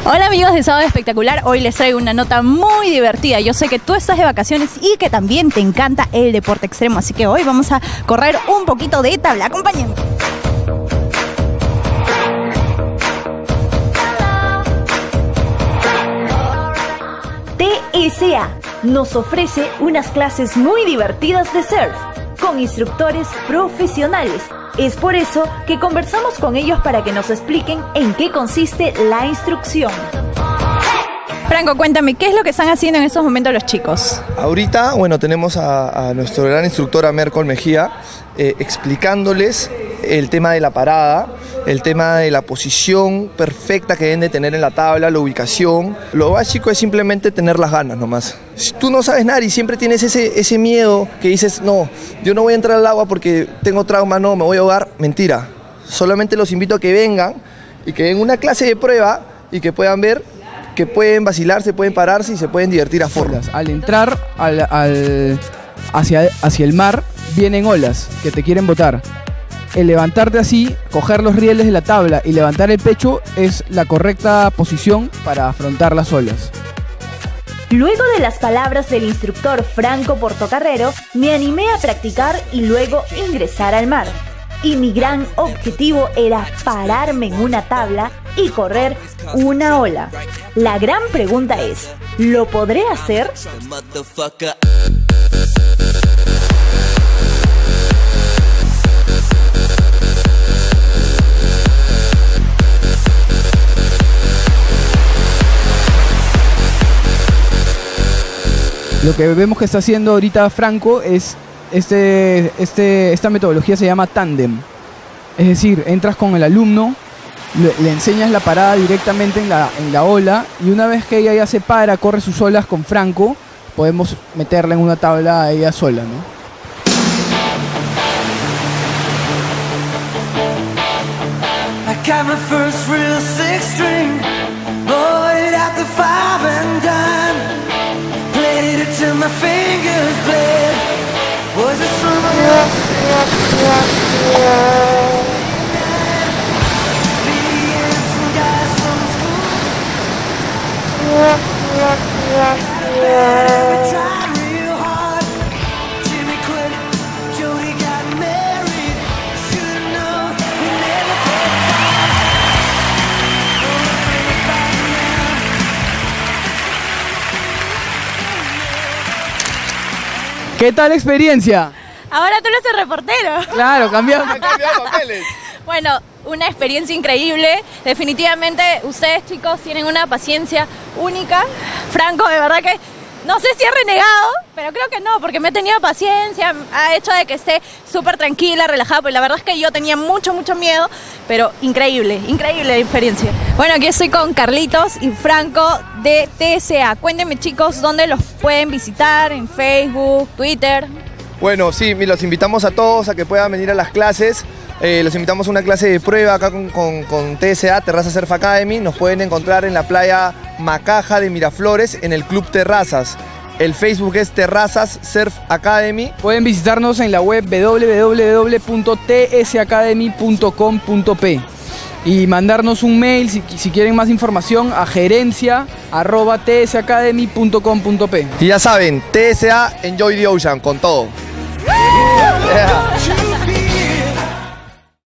Hola amigos de Sábado Espectacular, hoy les traigo una nota muy divertida. Yo sé que tú estás de vacaciones y que también te encanta el deporte extremo, así que hoy vamos a correr un poquito de tabla. Acompáñenme. TSA nos ofrece unas clases muy divertidas de surf con instructores profesionales. Es por eso que conversamos con ellos para que nos expliquen en qué consiste la instrucción. Franco, cuéntame, ¿qué es lo que están haciendo en estos momentos los chicos? Ahorita, bueno, tenemos a nuestro gran instructor, Mercol Mejía, explicándoles el tema de la parada, el tema de la posición perfecta que deben de tener en la tabla, la ubicación. Lo básico es simplemente tener las ganas nomás. Si tú no sabes nadar y siempre tienes ese miedo que dices, no, yo no voy a entrar al agua porque tengo trauma, no, me voy a ahogar, mentira. Solamente los invito a que vengan y que den una clase de prueba y que puedan ver que pueden vacilar, se pueden pararse y se pueden divertir a fondo. Al entrar hacia el mar, vienen olas que te quieren botar. El levantarte así, coger los rieles de la tabla y levantar el pecho es la correcta posición para afrontar las olas. Luego de las palabras del instructor Franco Portocarrero, me animé a practicar y luego ingresar al mar. Y mi gran objetivo era pararme en una tabla y correr una ola. La gran pregunta es, ¿lo podré hacer? Lo que vemos que está haciendo ahorita Franco es esta metodología se llama tándem. Es decir, entras con el alumno, le enseñas la parada directamente en la ola y una vez que ella ya se para, corre sus olas con Franco, podemos meterla en una tabla a ella sola, ¿no? I got my first real six string, bought it at the five and dime. Played it till my fingers bled. Was it summer? ¿Qué tal la experiencia? Ahora tú eres el reportero. Claro, cambiamos papeles. Bueno, una experiencia increíble. Definitivamente ustedes, chicos, tienen una paciencia única. Franco, de verdad que no sé si he renegado, pero creo que no, porque me he tenido paciencia, ha hecho de que esté súper tranquila, relajada, pues la verdad es que yo tenía mucho miedo, pero increíble la experiencia. Bueno, aquí estoy con Carlitos y Franco de TSA. Cuéntenme, chicos, ¿dónde los pueden visitar? ¿En Facebook, Twitter? Bueno, sí, los invitamos a todos a que puedan venir a las clases. Los invitamos a una clase de prueba acá con TSA, Terrazas Surf Academy. Nos pueden encontrar en la playa Macaja de Miraflores, en el Club Terrazas. El Facebook es Terrazas Surf Academy. Pueden visitarnos en la web www.tsacademy.com.p y mandarnos un mail si quieren más información a gerencia@tsacademy.com.p. Y ya saben, TSA Enjoy the Ocean, con todo. Yeah.